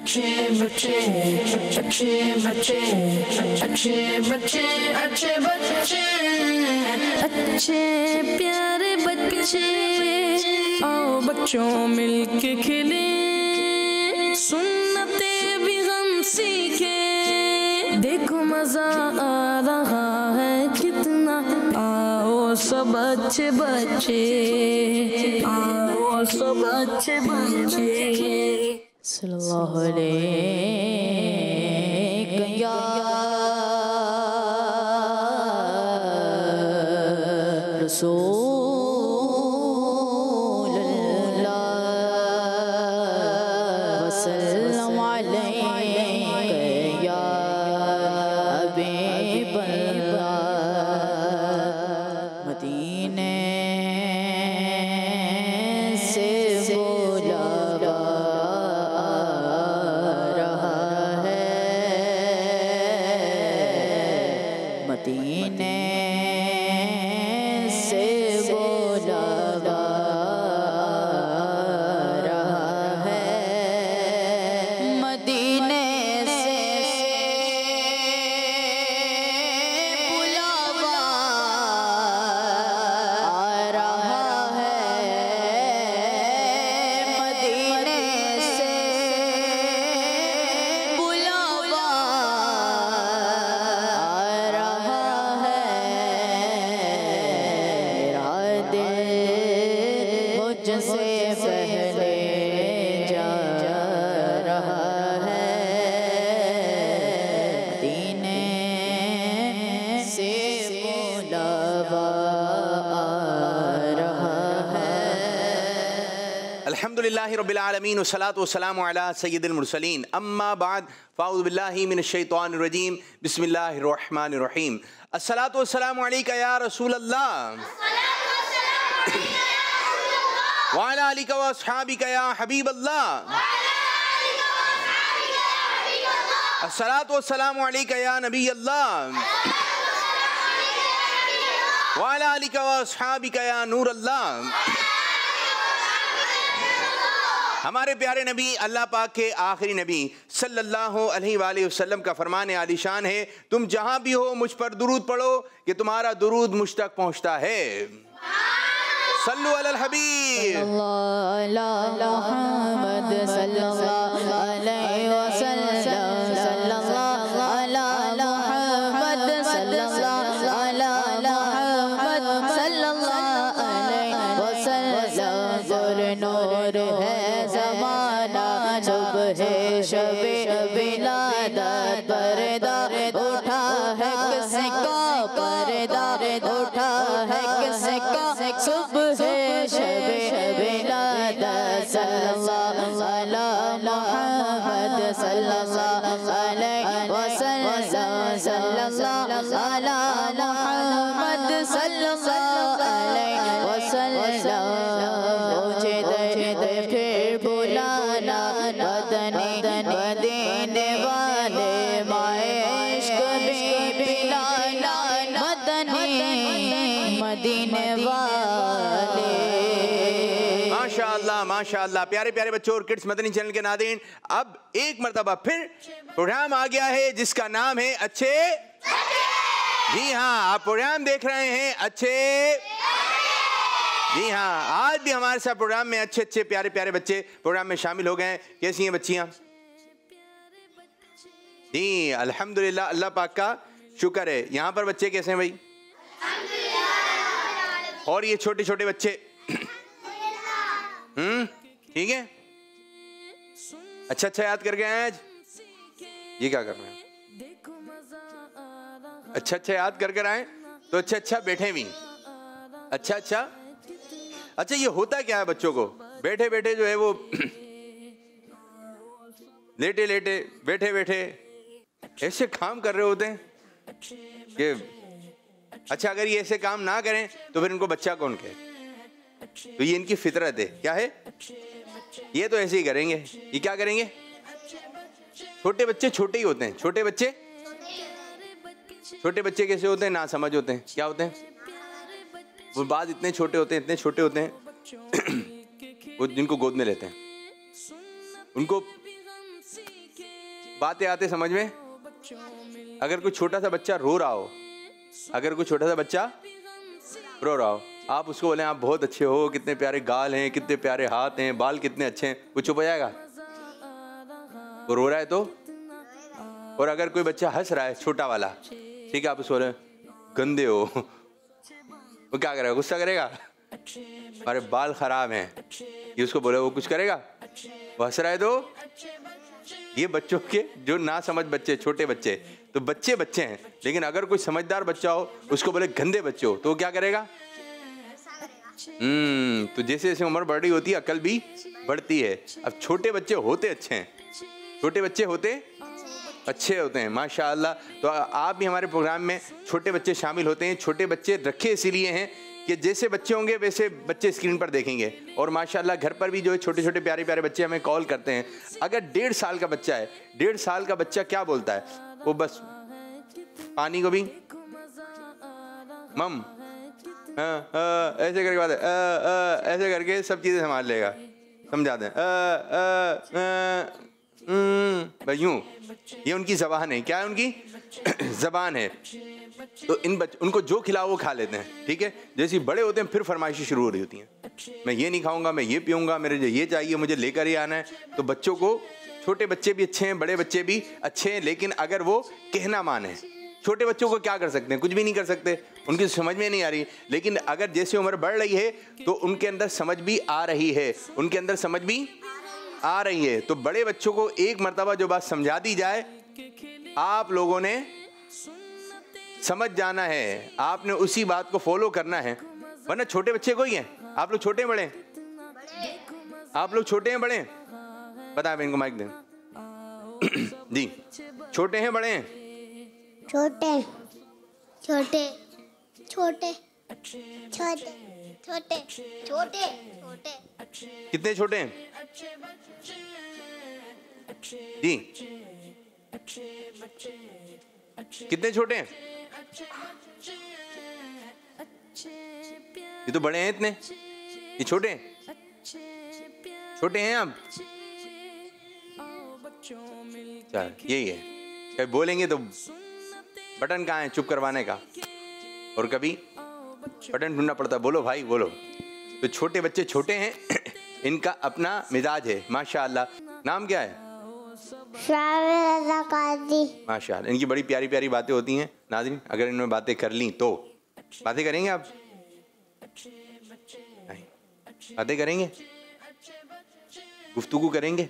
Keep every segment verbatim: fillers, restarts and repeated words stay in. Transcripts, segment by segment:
अच्छे बच्चे अच्छे बच्चे अच्छे बच्चे अच्छे बच्चे अच्छे प्यारे बच्चे आओ बच्चों मिलके खेले सुन्नते भी हम सीखे देखो मजा आ रहा है कितना आओ सब अच्छे बच्चे आओ सब अच्छे बच्चे सल्लल्लाहु अलैहि या रसूलल्लाह वसल्लम अलैहि या हबीबल्लाह मदीने से बोला मदीने से बोला रहा है मदीने से बुलावा आ रहा है मदीने से बुलावा मुझसे पहले जा रहा है मदीने से बुलावा आ रहा है। अल्हम्दुलिल्लाहि रब्बिल आलमीन वस्सलातु वस्सलामु अला सय्यिदिल मुरसलीन अम्मा बाद फ़अऊज़ु बिल्लाहि मिनश शैतानिर रजीम बिस्मिल्लाहिर रहमानिर रहीम अस्सलातु वस्सलामु अलैका या रसूलल्लाह वाला अलिका व अस्हाबिका या हबीबल्लाह अस्सलातु वस्सलामु अलैका या नबीयल्लाह वाला अलिका व अस्हाबिका या नूरल्लाह। हमारे प्यारे नबी अल्लाह पाक के आखिरी नबी सल्लल्लाहु अलैहि वसल्लम का फरमान आलिशान है, तुम जहाँ भी हो मुझ पर दुरूद पढ़ो कि तुम्हारा दुरूद मुझ तक पहुँचता है। सल्लु अलल हबीब मुहम्मद सल्लल्लाहु अलैहि वसल्लम सल्लल्लाहु अला मुहम्मद सल्लल्लाहु अला मुहम्मद सल्लल्लाहु अलैहि वसल्लम ज़ुर नूर है ज़माना सुबह शबे विलादत पर्दा उठा है किसका पर्दा उठा है किसका सुबह शबे विलादत सल्लल्लाहु अला मुहम्मद सल्लल्लाहु अलैहि वसल्लम सल्लल्लाहु अला मुहम्मद सल्लल्लाहु अलैहि वसल्लम मुझे दर्द फिर बुलाना मदनी मदीने वाले माइश्क भी पिलाना मदनी मदीने वाले। माशाअल्लाह माशाअल्लाह। प्यारे प्यारे बच्चों और किड्स मदनी चैनल के नाज़रीन, अब एक मरतबा फिर प्रोग्राम आ गया है जिसका नाम है अच्छे। जी हाँ, आप प्रोग्राम देख रहे हैं अच्छे। जी हाँ, आज भी हमारे साथ प्रोग्राम में अच्छे अच्छे प्यारे प्यारे बच्चे प्रोग्राम में शामिल हो गए हैं। कैसी हैं बच्चियाँ? जी अल्हम्दुलिल्लाह, अल्लाह पाक का शुक्र है। यहाँ पर बच्चे कैसे हैं भाई? और ये छोटे छोटे बच्चे हम्म ठीक है, अच्छा अच्छा याद करके आए आज। ये क्या कर रहे हैं? अच्छा अच्छा याद कर कर आए तो अच्छा अच्छा बैठे भी। अच्छा अच्छा अच्छा ये होता क्या है बच्चों को? बैठे बैठे जो है वो लेटे लेटे बैठे बैठे ऐसे काम कर रहे होते हैं कि अच्छा अगर ये ऐसे काम ना करें तो फिर इनको बच्चा कौन कहे? तो ये इनकी फितरत है। क्या है? ये तो ऐसे ही करेंगे। ये क्या करेंगे? छोटे बच्चे छोटे ही होते हैं। छोटे बच्चे छोटे बच्चे कैसे होते हैं? ना समझ होते हैं। क्या होते हैं? वो बाद इतने छोटे होते हैं, इतने छोटे होते हैं वो जिनको गोद में लेते हैं उनको बातें आते समझ में? अगर कोई छोटा सा बच्चा रो रहा हो, अगर कोई छोटा सा बच्चा रो रहा हो, आप उसको बोले आप बहुत अच्छे हो, कितने प्यारे गाल हैं, कितने प्यारे हाथ हैं, बाल कितने अच्छे हैं, वो चुप हो जाएगा? वो रो रहा है तो? और अगर कोई बच्चा हंस रहा है, छोटा वाला, ठीक है, आप उसको बोले गंदे हो, वो क्या करेगा? गुस्सा करेगा? अरे बाल खराब हैं, ये उसको बोले, वो कुछ करेगा? वो हंस रहा है तो? ये बच्चों के जो ना समझ बच्चे, छोटे बच्चे, तो बच्चे बच्चे हैं, लेकिन अगर कोई समझदार बच्चा हो, उसको बोले गंदे बच्चे हो, तो वो क्या करेगा? हम्म तो जैसे जैसे उम्र बढ़ रही होती है, अकल भी बढ़ती है। अब छोटे बच्चे होते अच्छे हैं, छोटे बच्चे होते अच्छे होते हैं, माशाअल्लाह। तो आप भी हमारे प्रोग्राम में छोटे बच्चे शामिल होते हैं। छोटे बच्चे रखे इसीलिए हैं कि जैसे बच्चे होंगे वैसे बच्चे स्क्रीन पर देखेंगे। और माशाअल्लाह घर पर भी जो है छोटे छोटे प्यारे प्यारे बच्चे हमें कॉल करते हैं। अगर डेढ़ साल का बच्चा है, डेढ़ साल का बच्चा क्या बोलता है? वो बस पानी को भी मम हाँ हाँ ऐसे करके बात है, आ, आ, ऐसे करके सब चीज़ें संभाल लेगा, समझा दें। भाई यूँ, ये उनकी ज़बान है। क्या है उनकी ज़बान है? तो इन बच उनको जो खिलाओ वो खा लेते हैं, ठीक है। जैसे बड़े होते हैं फिर फरमाइशें शुरू हो रही होती हैं, मैं ये नहीं खाऊंगा, मैं ये पीऊंगा, मेरे जो ये चाहिए मुझे लेकर ही आना है। तो बच्चों को, छोटे बच्चे भी अच्छे हैं, बड़े बच्चे भी अच्छे हैं, लेकिन अगर वो कहना माने। छोटे बच्चों को क्या कर सकते हैं? कुछ भी नहीं कर सकते, उनकी समझ में नहीं आ रही। लेकिन अगर जैसे उम्र बढ़ रही है तो उनके अंदर समझ भी आ रही है, उनके अंदर समझ भी आ रही है। तो बड़े बच्चों को एक मर्तबा जो बात समझा दी जाए, आप लोगों ने समझ जाना है, आपने उसी बात को फॉलो करना है। वरना छोटे बच्चे कोई हैं? आप लोग छोटे हैं बड़े? आप लोग छोटे हैं बड़े? बताएं, इनको माइक दें जी। छोटे हैं बड़े हैं? छोटे छोटे छोटे छोटे छोटे छोटे छोटे। कितने छोटे हैं जी? कितने छोटे हैं? ये तो बड़े हैं इतने, ये छोटे हैं? छोटे हैं आप? चल यही है, कभी बोलेंगे तो बटन कहाँ है चुप करवाने का, और कभी बटन ढूंढना पड़ता है, बोलो भाई बोलो। तो छोटे बच्चे छोटे हैं, इनका अपना मिजाज है माशाअल्लाह। नाम क्या है? माशाअल्लाह। इनकी बड़ी प्यारी प्यारी बातें होती हैं नाज़रीन। अगर इन्होंने बातें कर ली तो बातें करेंगे आप? नहीं, बातें करेंगे, गुफ्तगू करेंगे,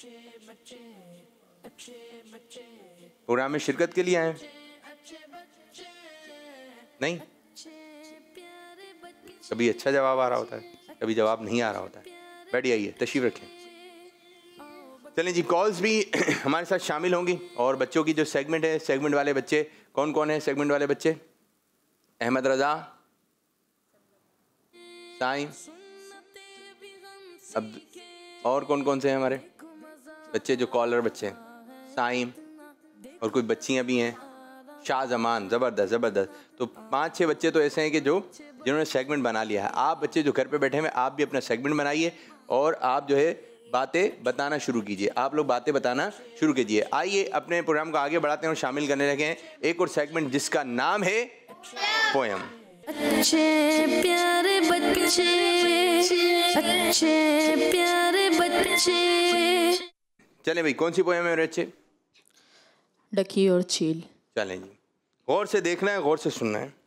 प्रोग्राम में शिरकत के लिए आए? नहीं, कभी अच्छा जवाब आ रहा होता है, कभी जवाब नहीं आ रहा होता है। बैठ आइए, तशरीफ रखें। चलें जी, कॉल्स भी हमारे साथ शामिल होंगी। और बच्चों की जो सेगमेंट है, सेगमेंट वाले बच्चे कौन कौन है? सेगमेंट वाले बच्चे अहमद रजा, साइम, अब और कौन कौन से हैं हमारे बच्चे जो कॉलर बच्चे हैं? साइम, और कोई बच्चियां भी हैं, शाह जमान, ज़बरदस्त ज़बरदस्त। तो पाँच छः बच्चे तो ऐसे हैं कि जो जिन्होंने सेगमेंट बना लिया है। आप बच्चे जो घर पे बैठे हैं, आप भी अपना सेगमेंट बनाइए और आप जो है बातें बताना शुरू कीजिए। आप लोग बातें बताना शुरू कीजिए। आइए अपने प्रोग्राम को आगे बढ़ाते हैं और शामिल करने लगे हैं एक और सेगमेंट जिसका नाम है पोयम। अच्छे प्यारे बच्चे, अच्छे प्यारे बच्चे। चलें भाई, कौन सी पोयम है मेरे बच्चे? डकी और चील। चलें जी, गौर से देखना है, गौर से सुनना है।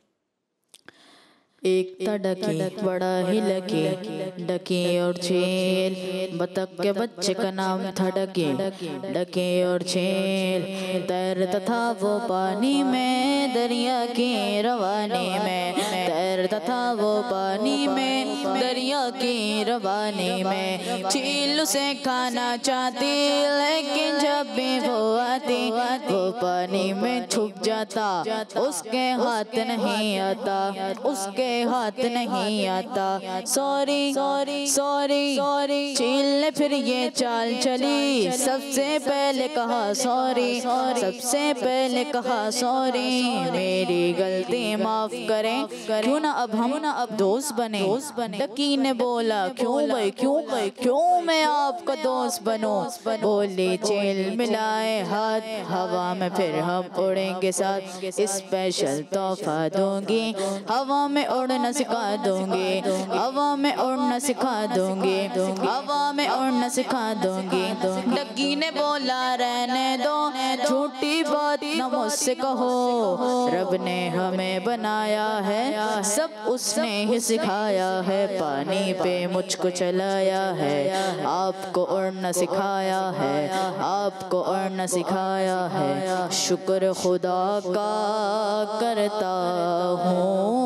एक था डकी बड़ा ही लकी, डकी और चील, बतख के बच्चे का नाम था डकी, डकी और चील। तैरता था वो पानी में, दरिया की रवानी में, तैरता था वो पानी में, दरिया की रवानी में। चील उसे खाना चाहती, लेकिन जब भी वो आती, वो पानी में छुप जाती। जाता, उसके हाथ नहीं आता, उसके हाथ नहीं आता। सॉरी सॉरी सॉरी सॉरी चील ने फिर ये चाल चली, सबसे पहले कहा सॉरी, सबसे पहले कहा सॉरी, मेरी गलती माफ करें, क्यों ना अब हम ना अब दोस्त बने। डकी ने बोला क्यों भाई क्यों भाई क्यों मैं आपका दोस्त बनूं। बोली चेल मिलाए हाथ हवा में फिर हम उड़ेंगे साथ, स्पेशल तोहफा दूंगी, हवा में उड़ना सिखा दूंगी, हवा में उड़ना सिखा दूंगी, हवा में उड़ना सिखा दूंगी। डकी ने बोला रहने दो, झूठी बात न मुझसे कहो, रब ने हमें बनाया है, सब उसने ही सिखाया है, पानी पे मुझको चलाया है, आपको उड़ना सिखाया है, आपको उड़ना सिखाया है। शुक्र खुदा का करता हूँ,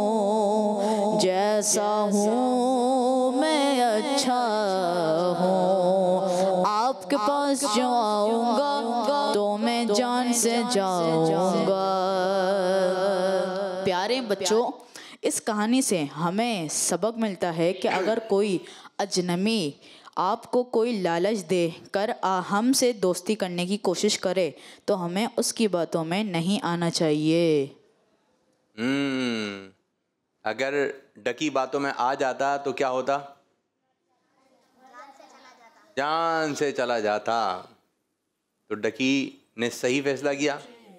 जैसा हूँ मैं अच्छा हूँ, आपके पास जो आऊँगा तो मैं जान से जाऊँगा। प्यारे बच्चों, इस कहानी से हमें सबक मिलता है कि अगर कोई अजनबी आपको कोई लालच दे कर हमसे दोस्ती करने की कोशिश करे तो हमें उसकी बातों में नहीं आना चाहिए। हम्म अगर डकी बातों में आ जाता तो क्या होता? जान से चला जाता। तो डकी ने सही फैसला किया।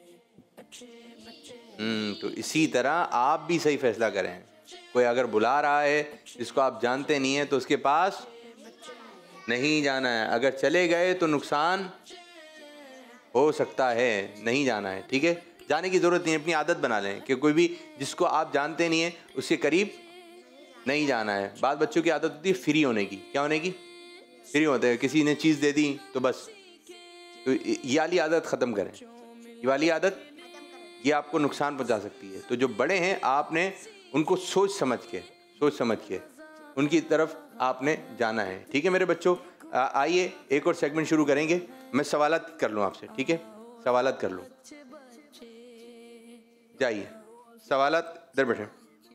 हम्म तो इसी तरह आप भी सही फैसला करें। कोई अगर बुला रहा है जिसको आप जानते नहीं है तो उसके पास नहीं जाना है। अगर चले गए तो नुकसान हो सकता है, नहीं जाना है। ठीक है, जाने की ज़रूरत नहीं है। अपनी आदत बना लें कि कोई भी जिसको आप जानते नहीं है उसके करीब नहीं जाना है। बाद बच्चों की आदत होती है फ्री होने की। क्या होने की? फ्री होते हैं। किसी ने चीज़ दे दी तो बस, तो ये वाली आदत ख़त्म करें। ये वाली आदत ये आपको नुकसान पहुंचा सकती है। तो जो बड़े हैं आपने उनको सोच समझ के सोच समझ के उनकी तरफ आपने जाना है। ठीक है मेरे बच्चों, आइए एक और सेगमेंट शुरू करेंगे। मैं सवालात कर लूँ आपसे। ठीक है, सवालात कर लूँ। जाइए सवालात, इधर बैठे।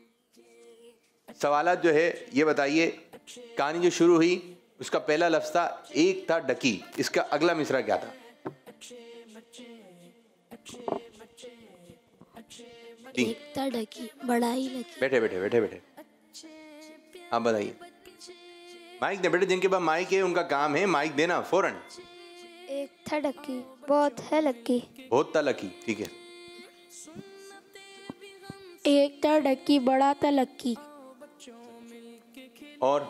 सवालात जो है ये बताइए, कहानी जो शुरू हुई उसका पहला लफ्ज़ था एक था डकी, इसका अगला मिसरा क्या था? एक था डकी बड़ा ही लकी। बैठे बैठे बैठे बैठे आप बताइए। माइक दे बेटे, जिनके पास माइक है उनका काम है माइक देना फौरन। एक था डकी बहुत है लकी। बहुत था लकी। ठीक है। एक था डकी बड़ा था लकी। और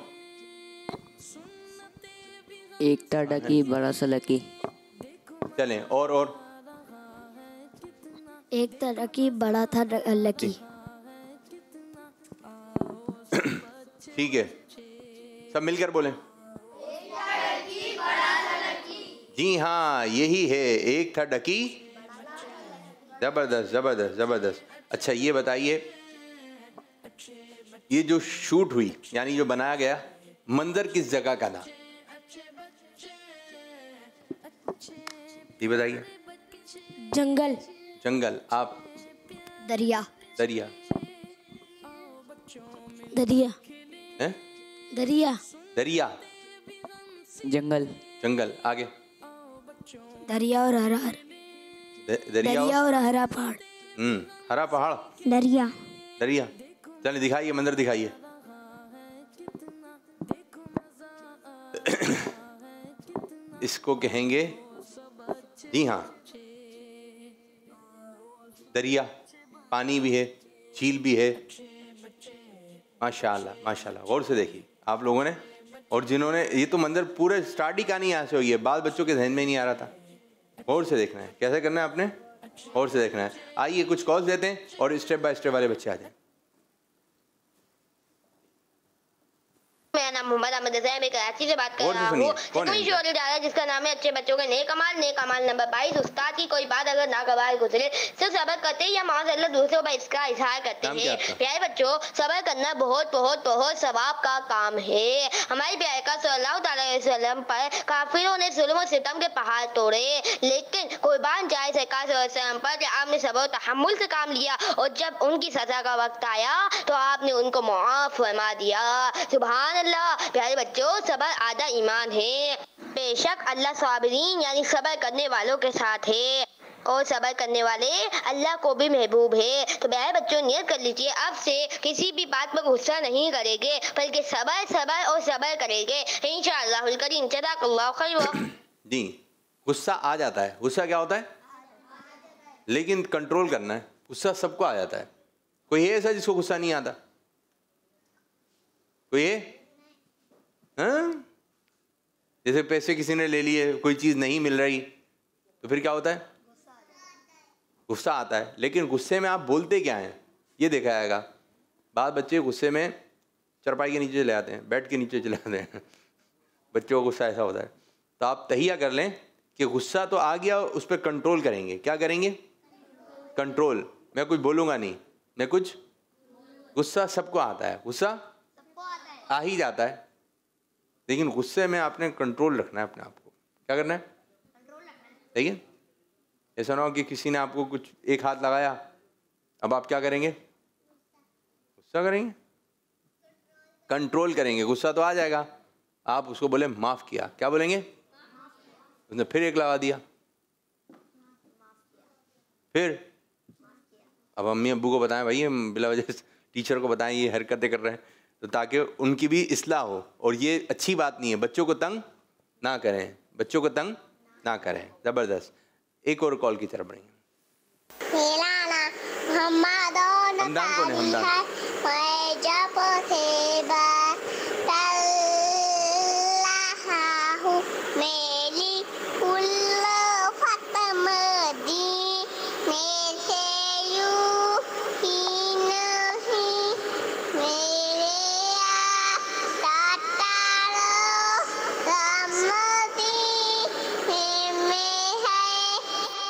एक था डकी बड़ा सा लकी। चलें और और एक था डकी बड़ा था लकी। ठीक है, सब मिलकर बोलें। जी हाँ, यही है, एक था डकी। जबरदस्त जबरदस्त जबरदस्त। अच्छा ये बताइए, ये जो शूट हुई यानी जो बनाया गया मंजर किस जगह का था? ये बताइए। जंगल। जंगल। आप? दरिया। दरिया। दरिया। हैं? दरिया। दरिया। जंगल। जंगल। आगे? दरिया और हरा द- दरिया, दरिया और हरा पहाड़। हम्म हरा पहाड़। दरिया। दरिया। चलिए दिखाइए, मंदिर दिखाइए। इसको कहेंगे, जी हाँ, दरिया। पानी भी है, झील भी है। माशाल्लाह माशाल्लाह। गौर से देखिए आप लोगों ने, और जिन्होंने, ये तो मंदिर पूरे स्टार्ट ही कहानी यहाँ से हुई है, बाल बच्चों के ध्यान में नहीं आ रहा था। गौर से देखना है, कैसे करना है आपने, गौर से देखना है। आइए कुछ कॉल्स देते हैं और स्टेप बाय स्टेप वाले बच्चे आ जाए। मेरा नाम मोहम्मद अहमद है, मैं कराची से बात कर और से रहा सुनिए, हूँ। कौन है कोई इनका? शोर डाला है जिसका नाम है अच्छे बच्चों के नेक अमाल। नेक अमाल नंबर बाईस। उस्ताद की कोई बात अगर नागवार गुजरे सिर्फ सबर करते हैं या माज़अल्लाह दूसरों पर इसका इजहार करते नाम क्या हैं। आपका? प्यारे बच्चों, सबर करना बहुत बहुत बहुत सवाब का काम है। हमारे प्यारे का सल्लल्लाहु अलैहि वसल्लम पर काफिरों ने जुल्म और सितम के पहाड़ तोड़े, लेकिन कुर्बान जाए सरकार सल्लल्लाहु अलैहि वसल्लम पर कि आपने सबर और तहम्मुल से काम लिया, और जब उनकी सजा का वक्त आया तो आपने उनको मुआफ फरमा दिया। सुभान अल्लाह। प्यारे बच्चों, सबर आधा ईमान है। बेशक अल्लाह साबिरीन यानी सबर करने वालों के साथ है, और सबर करने वाले अल्लाह को भी महबूब है। तो प्यारे बच्चों, नियत कर लीजिए अब से किसी भी बात पर गुस्सा नहीं करेंगे, बल्कि सबर सबर और सबर करेंगे इंशाअल्लाहुल करीम। जज़ाकल्लाहु खैर। जी, गुस्सा आ जाता है। गुस्सा क्या होता है? लेकिन कंट्रोल करना है। गुस्सा सबको आ जाता है। कोई है ऐसा जिसको गुस्सा नहीं आता? कोई है? हाँ? जैसे पैसे किसी ने ले लिए, कोई चीज़ नहीं मिल रही, तो फिर क्या होता है? गुस्सा आता है। लेकिन गुस्से में आप बोलते क्या हैं ये देखा जाएगा। बाद बच्चे गुस्से में चरपाई के नीचे चले आते हैं, बेड के नीचे चले आते हैं। बच्चों को गुस्सा ऐसा होता है। तो आप तहिया कर लें कि गुस्सा तो आ गया, उस पर कंट्रोल करेंगे। क्या करेंगे? कंट्रोल। मैं कुछ बोलूँगा नहीं, मैं कुछ। गुस्सा सबको आता है, गुस्सा आ ही जाता है, लेकिन गुस्से में आपने कंट्रोल रखना है अपने आप को। क्या करना है? ठीक है। ऐसा ना हो कि किसी ने आपको कुछ एक हाथ लगाया, अब आप क्या करेंगे? गुस्सा करेंगे? कंट्रोल करेंगे। गुस्सा तो आ जाएगा, आप उसको बोले माफ़ किया। क्या बोलेंगे? उसने फिर एक लगा दिया, फिर अब अम्मी अब्बू को बताएं, भाई हम बिला वजह टीचर को बताएं ये हरकतें कर रहे हैं, तो ताकि उनकी भी इस्लाह हो। और ये अच्छी बात नहीं है, बच्चों को तंग ना करें, बच्चों को तंग ना करें। ज़बरदस्त। एक और कॉल की तरफ बढ़ेंगे। मेरा नाम हमदान हमदान कौन है? हमदान मैं जब से बतल्ला हूँ मेरी उल्फत मदी में से यूं ही नहीं मेरे तातारो रमदी में है।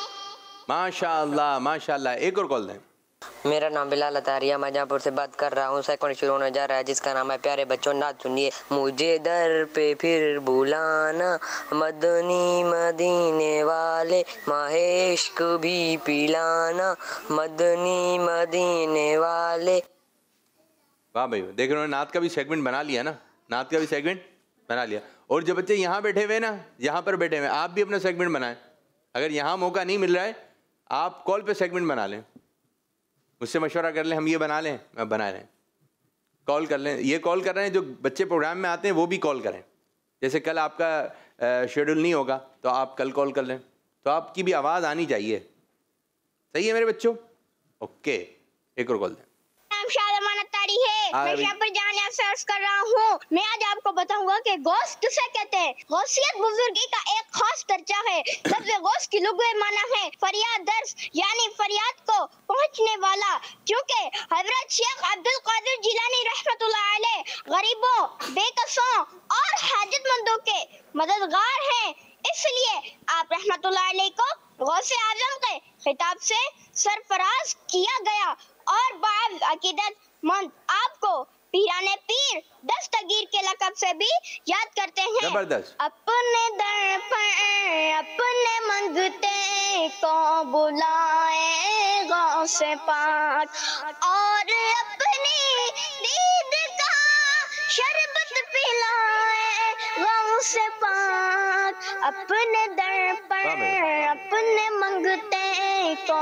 माशाअल्लाह माशाअल्लाह। एक और कॉल दें। मेरा नाम बिलाल अतारिया, मैं जहाँपुर से बात कर रहा हूँ। सेकंड शुरू होने जा रहा है जिसका नाम है प्यारे बच्चों नाच सुनिए। मुझे दर पे फिर बुलाना मदनी मदीने वाले, महेश्क भी पिलाना मदनी मदीने वाले। वाह भाई, देख रहे हो नात का भी सेगमेंट बना लिया ना, नात का भी सेगमेंट बना लिया। और जो बच्चे यहाँ बैठे हुए ना, यहाँ पर बैठे हुए, आप भी अपना सेगमेंट बनाएं। अगर यहाँ मौका नहीं मिल रहा है, आप कॉल पे सेगमेंट बना लें, मुझसे मशवरा कर लें, हम ये बना लें, मैं बना लें, कॉल कर लें। ये कॉल कर रहे हैं जो बच्चे प्रोग्राम में आते हैं वो भी कॉल करें। जैसे कल आपका शेड्यूल नहीं होगा तो आप कल कॉल कर लें, तो आपकी भी आवाज़ आनी चाहिए। सही है मेरे बच्चों? ओके, एक और कॉल दें। नाम शाहजमान अत्तारी है। हाँ, मैं अभी- यहाँ पर जाने अफसोस कर रहा हूँ। मैं आज आपको बताऊंगा कि गौस किसे कहते हैं। गौसियत बुजुर्गी का एक खास दर्जा है। लफ्ज़ गौस की लुग़वी माना है फरियाद दर्ज, यानी फरियाद को पहुँचने वाला। क्योंकि हज़रत शेख अब्दुल कादिर जिलानी रहमतुल्लाह अलैह गरीबों, बेकसों और हाजतमंदों के मददगार हैं, इसलिए आप रहमतुल्लाह अलैह को गौसे आजम के खिताब से सरफराज किया गया। और बाद अकीदत मंद आपको पीराने पीर दस्तगीर के लक़ब से भी याद करते हैं। जबरदस्त। अपने दर पर अपने मंगते को बुलाए गौसे पाक, और अपनी दीद का शरबत पिलाए गौसे पाक। अपने दर पर अपने मंगते को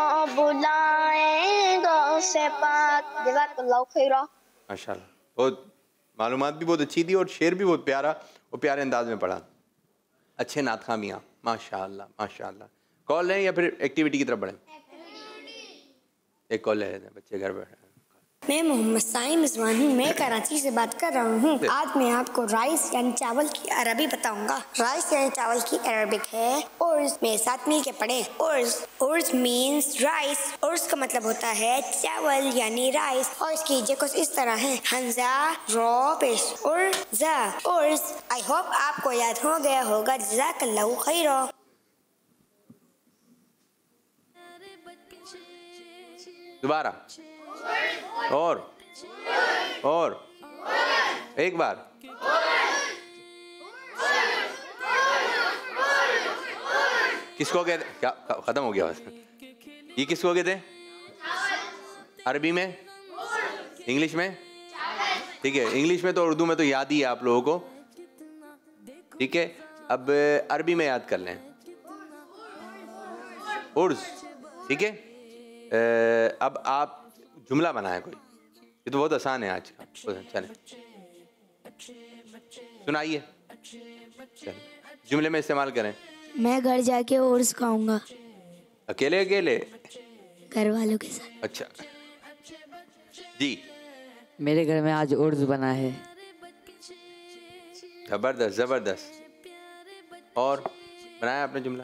बुलाए गौसे पाक। जज़ाकल्लाहु खैरा। माशाल्लाह, बहुत मालूमात भी बहुत अच्छी थी और शेर भी बहुत प्यारा और प्यारे अंदाज में पढ़ा। अच्छे नात खां मियां, माशाल्लाह माशाल्लाह। कॉल लें या फिर एक्टिविटी की तरफ बढ़ें? एक कॉल ले लेते हैं, बच्चे घर बैठे हैं। मैं मोहम्मद साइम रिजवान हूँ। मैं कराची से बात कर रहा हूँ। आज मैं आपको राइस यानी चावल की अरबी बताऊंगा। राइस यानी चावल की अरबिक है उर्ज। मेरे साथ मिल के पढ़े उर्ज। उर्ज मीन्स राइस। उर्ज का मतलब होता है चावल यानी राइस और इसकी जगह कुछ इस तरह है हमजा रो पेश उर्जा उर्ज। आई होप आपको याद हो गया होगा। जज़ाकल्लाहु खैरा। दोबारा और और एक बार। किसको कहते क्या खत्म हो गया बस। ये किसको कहते अरबी में, इंग्लिश में? ठीक है, इंग्लिश में तो उर्दू में तो याद ही है आप लोगों को। ठीक है, अब अरबी में याद कर लें उर्ज। ठीक है, अब आप जुमला बनाए कोई। ये तो बहुत आसान है आज का। चले सुनाइए, चले जुमले में इस्तेमाल करें। मैं घर जाके उर्स खाऊंगा। अकेले अकेले? घर वालों के साथ। अच्छा जी। मेरे घर में आज उर्स बना है। जबरदस्त जबरदस्त। और बनाया आपने जुमला?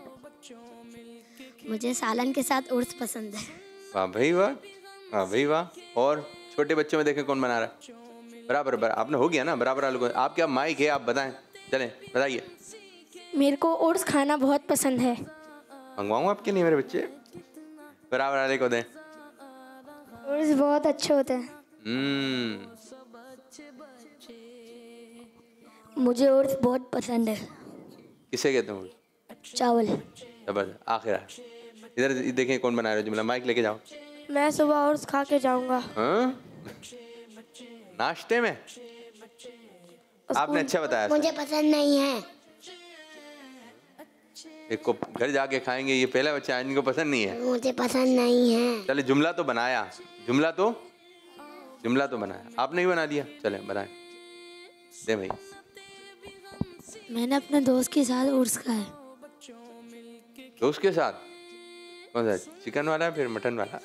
मुझे सालन के साथ उर्स पसंद है। वाह भाई वाह, वाह भाई वाह। और छोटे बच्चों में देखें कौन बना रहा है? बराबर बराबर आपने हो गया ना, बराबर वालों को। आप क्या माइक है, आप बताएं, चलें बताइए। मेरे को उर्स खाना बहुत पसंद है। मंगवाऊँ आपके लिए मेरे बच्चे? बराबर वाले को दें। उर्स बहुत अच्छे होते हैं। हम्म, मुझे उर्स बहुत पसंद है। किसे कहते हैं? चावल। जबरदस्त। आखिर इधर देखें कौन बना रहा है जुमला। माइक लेके जाओ। मैं सुबह उर्स खा के जाऊंगा। हाँ? नाश्ते में? आपने अच्छा बताया। मुझे पसंद नहीं है। एक को घर जाके खाएंगे, ये पहला बच्चा इनको पसंद नहीं है। मुझे पसंद नहीं है। चले जुमला तो बनाया, जुमला तो जुमला तो बनाया। आपने ही बना दिया। चले बनाए दे भाई। मैंने अपने दोस्त के साथ उर्स खाया। दोस्त के साथ? कौन सा, चिकन वाला फिर मटन वाला?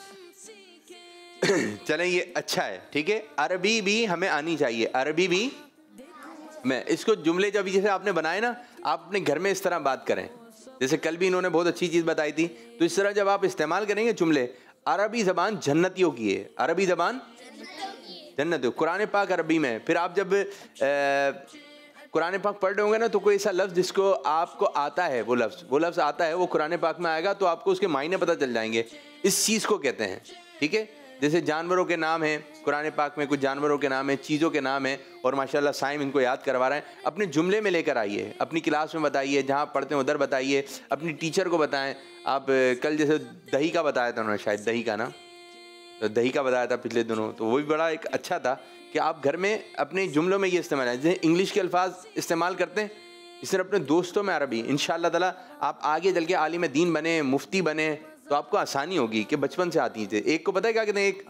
चलें ये अच्छा है। ठीक है, अरबी भी हमें आनी चाहिए। अरबी भी मैं इसको जुमले जब जैसे आपने बनाए ना, आप अपने घर में इस तरह बात करें। जैसे कल भी इन्होंने बहुत अच्छी चीज़ बताई थी, तो इस तरह जब आप इस्तेमाल करेंगे जुमले। अरबी ज़बान जन्नतियों की है। अरबी ज़बान जन्नतियों। कुरान पाक अरबी में। फिर आप जब कुरान पाक पढ़ रहे होंगे ना, तो कोई ऐसा लफ्ज़ जिसको आपको आता है, वो लफ्ज़ वो लफ्ज़ आता है, वो कुरान पाक में आएगा, तो आपको उसके मायने पता चल जाएंगे। इस चीज़ को कहते हैं। ठीक है, जैसे जानवरों के नाम हैं कुरान पाक में, कुछ जानवरों के नाम हैं, चीज़ों के नाम हैं, और माशाल्लाह साइम इनको याद करवा रहे हैं। अपने जुमले में लेकर आइए, अपनी क्लास में बताइए, जहाँ पढ़ते हैं उधर बताइए, अपनी टीचर को बताएं। आप कल जैसे दही का बताया था उन्होंने, शायद दही का ना, तो दही का बताया था पिछले दिनों, तो वो भी बड़ा एक अच्छा था कि आप घर में अपने जुमलों में ये इस्तेमाल है। जैसे इंग्लिश के अल्फाज इस्तेमाल करते हैं, इस तरह अपने दोस्तों में अरबी। इंशाअल्लाह ताला आप आगे चल के आलिम दीन बने, मुफ्ती बने, तो आपको आसानी होगी कि बचपन से आती थी। एक को पता है क्या कहते हैं? एक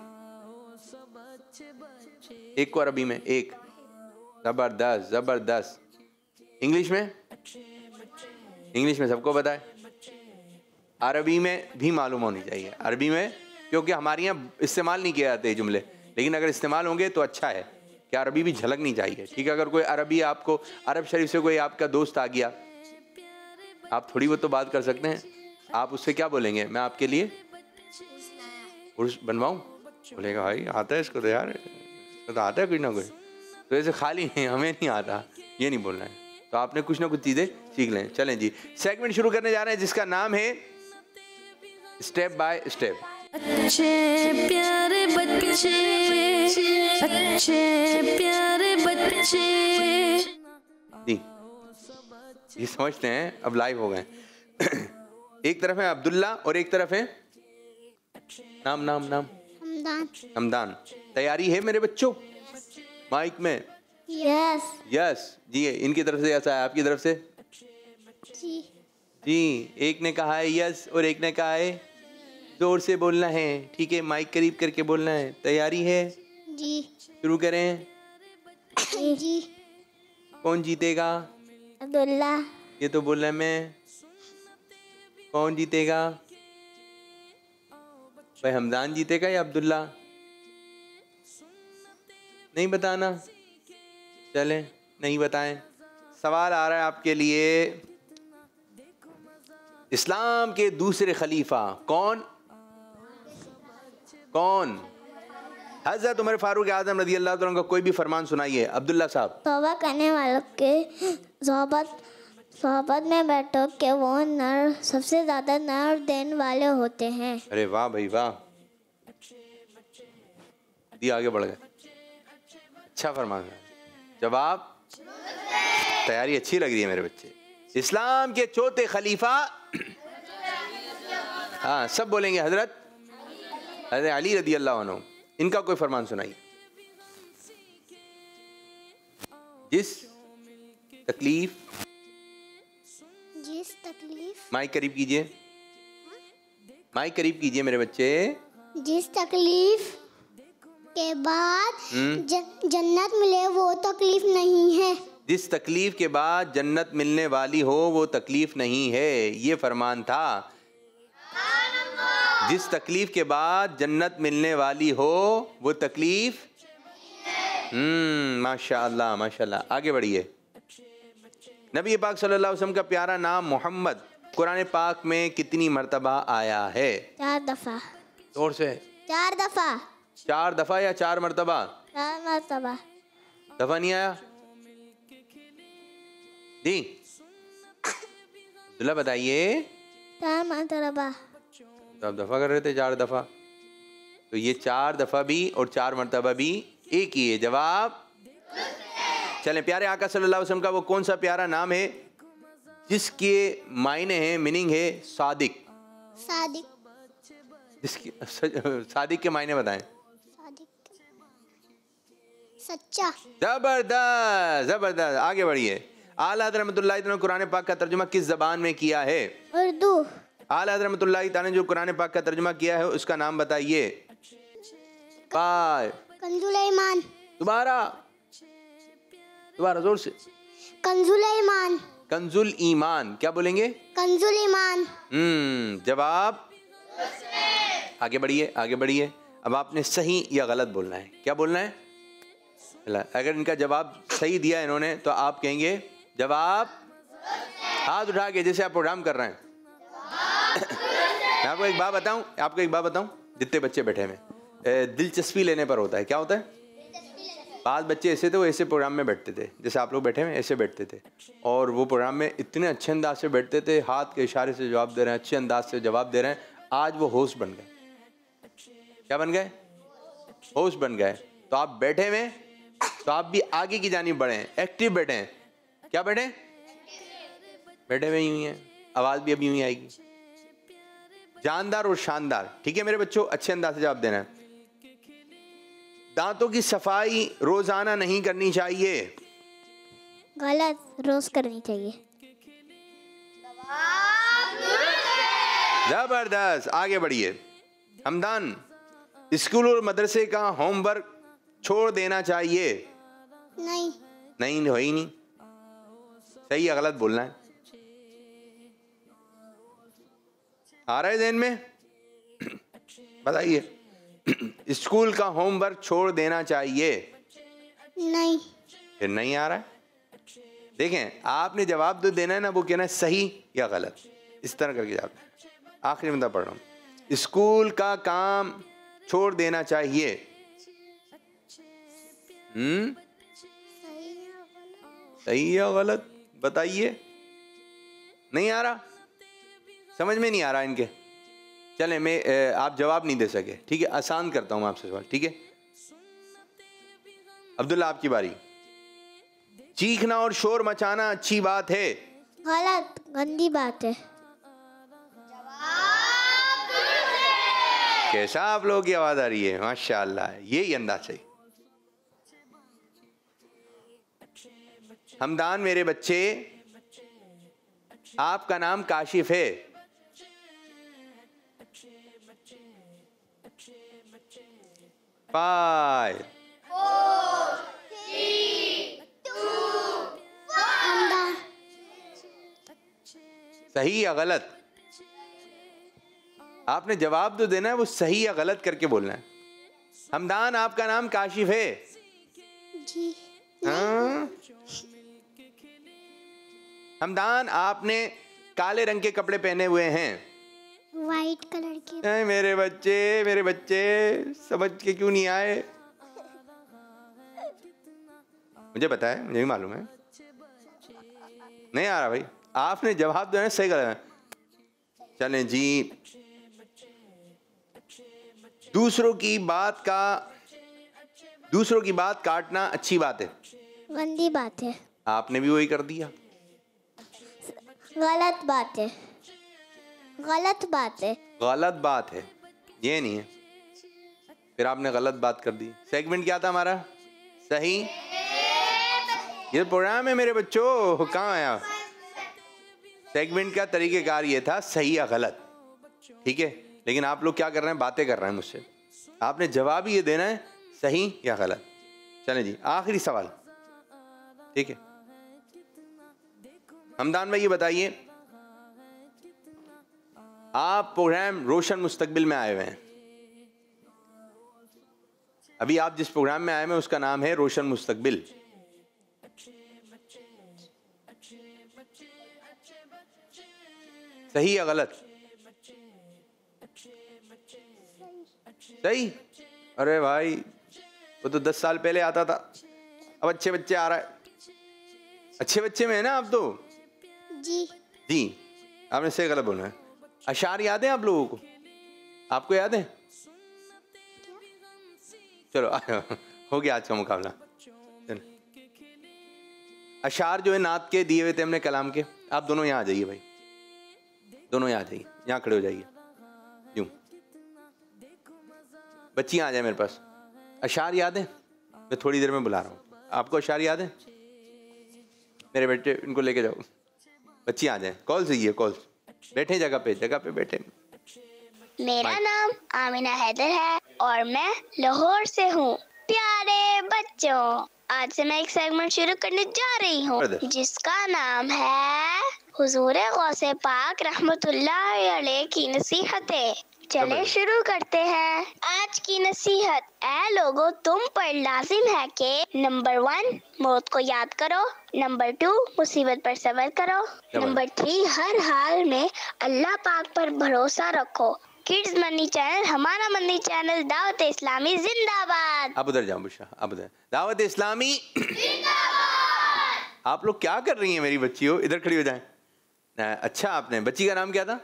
एक को अरबी में एक। जबरदस्त जबरदस्त। इंग्लिश में? इंग्लिश में सबको पता है। अरबी में भी मालूम होनी चाहिए। अरबी में, क्योंकि हमारे यहाँ इस्तेमाल नहीं किए जाते जुमले, लेकिन अगर इस्तेमाल होंगे तो अच्छा है कि अरबी भी झलकनी चाहिए। ठीक है, अगर कोई अरबी आपको, अरब शरीफ से कोई आपका दोस्त आ गया, आप थोड़ी बहुत तो बात कर सकते हैं। आप उससे क्या बोलेंगे? मैं आपके लिए उर्स बनवाऊं? बोलेगा भाई आता है इसको तो, यार इसको तो आता है कुछ ना कुछ। तो ऐसे खाली नहीं, हमें नहीं आता, ये नहीं बोलना है। तो आपने कुछ ना कुछ चीज़ें सीख लें। चलें जी, सेगमेंट शुरू करने जा रहे हैं जिसका नाम है स्टेप बाय स्टेप। अच्छे प्यारे बच्चे, अच्छे प्यारे बच्चे। जी, ये समझते हैं, अब लाइव हो गए। एक तरफ है अब्दुल्ला और एक तरफ है नाम नाम नाम हमदान। हमदान। तैयारी है मेरे बच्चों? माइक में यस। यस जी। इनकी तरफ से ऐसा है, आपकी तरफ से जी। जी। एक ने कहा है यस और एक ने कहा है जोर से बोलना है। ठीक है, माइक करीब करके बोलना है। तैयारी है? जी। शुरू करें। जी। कौन जीतेगा? अब्दुल्ला। ये तो बोल रहा है मैं। कौन जीतेगा? भाई हमदान जीतेगा या अब्दुल्ला? नहीं बताना, चलें नहीं बताएं। सवाल आ रहा है आपके लिए, इस्लाम के दूसरे खलीफा कौन कौन? हज़रत उमर फारूक आज़म रज़ी अल्लाह तआला का कोई भी फरमान सुनाइए। अब्दुल्ला साहब। तौबा करने वालों के सोहबत सोहबत में बैठो कि वो नर सबसे ज़्यादा नर देने वाले होते हैं। अरे वाह भाई वाह, ये आगे बढ़ गए, अच्छा फरमान है। जवाब, तैयारी अच्छी लग रही है मेरे बच्चे। इस्लाम के चौथे खलीफा, हाँ सब बोलेंगे हजरत हजरत अली रदी अल्लाह अन्हु। इनका कोई फरमान सुनाइए। जिस तकलीफ जिस तकलीफ माइक करीब कीजिए, माइक करीब कीजिए मेरे बच्चे। जिस तकलीफ के बाद ज, जन्नत मिले वो तकलीफ नहीं है। जिस तकलीफ के बाद जन्नत मिलने वाली हो वो तकलीफ नहीं है, ये फरमान था। जिस तकलीफ के बाद जन्नत मिलने वाली हो वो तकलीफ, हम्म माशाअल्लाह माशाअल्लाह। आगे बढ़िए। नबी पाक सल्लल्लाहु अलैहि वसल्लम का प्यारा नाम मोहम्मद कुरान पाक में कितनी मर्तबा आया है? चार दफा। जोर से। चार दफा। चार दफा या चार मर्तबा? चार मर्तबा। दफा नहीं आया दी? दुल्ला बताइए। चार मर्तबा। तो आप दफा कर रहे थे चार दफा, तो ये चार दफा भी और चार मर्तबा भी एक ही है। जवाब, चलें। प्यारे आका सल्लल्लाहु अलैहि वसल्लम का वो कौन सा प्यारा नाम है जिसके मायने हैं, मीनिंग है सादिक? सादिक। जिसकी सादिक के मायने बताएं। सादिक सच्चा। जबरदस्त जबरदस्त। आगे बढ़िए। आला हज़रत रहमतुल्लाहि तआला कुरान पाक का तर्जुमा किस जबान में किया है? उर्दू। आला हज़रत रहमतुल्लाहि तआला ने जो कुरान पाक का तर्जुमा किया है उसका नाम बताइए। पाय कंजुल ईमान। दोबारा दोबारा जोर से। कंजुल ईमान। कंजुल ईमान। क्या बोलेंगे? कंजुल ईमान। हम्म जवाब, आगे बढ़िए आगे बढ़िए। अब आपने सही या गलत बोलना है। क्या बोलना है? अगर इनका जवाब सही दिया इन्होंने तो आप कहेंगे जवाब, हाथ उठा के जैसे आप प्रोग्राम कर रहे हैं। मैं आपको एक बात बताऊं आपको एक बात बताऊं जितने बच्चे बैठे में दिलचस्पी लेने पर होता है। क्या होता है? पांच बच्चे ऐसे थे, वो ऐसे प्रोग्राम में बैठते थे जैसे आप लोग बैठे हैं, ऐसे बैठते थे और वो प्रोग्राम में इतने अच्छे अंदाज से बैठते थे, हाथ के इशारे से जवाब दे रहे हैं, अच्छे अंदाज से जवाब दे रहे हैं। आज वो होस्ट बन गए। क्या बन गए? होस्ट बन गए। तो आप बैठे हुए तो आप भी आगे की जानिब बढ़े, एक्टिव बैठे हैं। क्या बैठे? बैठे हुए यूं ही हैं, आवाज भी अभी यूं ही आएगी। जानदार और शानदार। ठीक है मेरे बच्चों, अच्छे अंदाज से जवाब देना है। दांतों की सफाई रोजाना नहीं करनी चाहिए। गलत, रोज करनी चाहिए। जबरदस्त। आगे बढ़िए। हमदान, स्कूल और मदरसे का होमवर्क छोड़ देना चाहिए? नहीं। नहीं हो ही नहीं। सही या गलत बोलना है। आ रहा है ज़हन में? बताइए। स्कूल का होमवर्क छोड़ देना चाहिए? नहीं। फिर नहीं आ रहा है। देखें, आपने जवाब तो देना है ना, वो कहना है सही या गलत, इस तरह करके जवाब देना। आखिरी मुद्दा पढ़ रहा हूँ। स्कूल का काम छोड़ देना चाहिए? हम्म सही या गलत बताइए। नहीं आ रहा, समझ में नहीं आ रहा इनके। चले, मैं आप जवाब नहीं दे सके, ठीक है, आसान करता हूं आपसे सवाल, ठीक है। अब्दुल्ला आपकी बारी। चीखना और शोर मचाना अच्छी बात है? गलत, गंदी बात है। कैसा आप लोगों की आवाज आ रही है, माशाअल्लाह, यही अंदाज सही। हमदान मेरे बच्चे, आपका नाम काशिफ है? फाइव सही या गलत? आपने जवाब तो देना है, वो सही या गलत करके बोलना है। हमदान आपका नाम काशिफ है? जी। हाँ? हमदान, आपने काले रंग के कपड़े पहने हुए हैं। वाइट कलर के। ऐ मेरे बच्चे, मेरे बच्चे समझ के क्यों नहीं आए? मुझे पता है, मुझे भी मालूम है। नहीं आ रहा भाई, आपने जवाब देना सही गलत है। चलें जी, दूसरों की बात का दूसरों की बात काटना अच्छी बात है, गंदी बात है। आपने भी वही कर दिया। गलत बात है, गलत बात है। गलत बात है, ये नहीं है। फिर आपने गलत बात कर दी। सेगमेंट क्या था हमारा? सही। ये प्रोग्राम है मेरे बच्चों, कहाँ है आप? सेगमेंट का तरीकेकार ये था, सही या गलत, ठीक है। लेकिन आप लोग क्या कर रहे हैं? बातें कर रहे हैं मुझसे। आपने जवाब ही ये देना है, सही या गलत। चलें जी, आखिरी सवाल, ठीक है। हमदान भाई ये बताइए, आप प्रोग्राम रोशन मुस्तकबिल में आए हुए हैं। अभी आप जिस प्रोग्राम में आए हैं उसका नाम है रोशन मुस्तकबिल। सही या गलत? सही। अरे भाई, वो तो दस साल पहले आता था, अब अच्छे बच्चे आ रहा है। अच्छे बच्चे में है ना आप तो? जी जी। आपने सही गलत बोलना है। अशार याद है आप लोगों को? आपको याद है? चलो हो गया आज का मुकाबला। अशार जो है नात के दिए हुए थे हमने कलाम के। आप दोनों यहाँ आ जाइए भाई, दोनों यहाँ आ जाइए, यहाँ खड़े हो जाइए। यूं बच्चियाँ आ जाए मेरे पास। अशार याद है? मैं थोड़ी देर में बुला रहा हूँ। आपको अशार याद है? मेरे बेटे, इनको लेके जाओ। बच्चियाँ आ जाए। कॉल सही है, कॉल। बैठे जगह पे, जगह पे बैठे। मेरा नाम आमिना हैदर है और मैं लाहौर से हूँ। प्यारे बच्चों, आज से मैं एक सेगमेंट शुरू करने जा रही हूँ जिसका नाम है हुजूर गौसे पाक रहमतुल्लाह अलैह की नसीहतें। चले शुरू करते हैं आज की नसीहत। ऐ लोगो, तुम पर लाजिम है कि नंबर वन, मौत को याद करो। नंबर टू, मुसीबत पर सब्र करो। नंबर थ्री, हर हाल में अल्लाह पाक पर भरोसा रखो। किड्स मनी चैनल, हमारा मनी चैनल, दावत इस्लामी जिंदाबाद। अब उधर जाओ बुशा, अब उधर। दावत इस्लामी जिंदाबाद। आप लोग क्या कर रही हैं मेरी बच्चियों? इधर खड़ी हो जाएं। अच्छा, आपने बच्ची का नाम क्या था?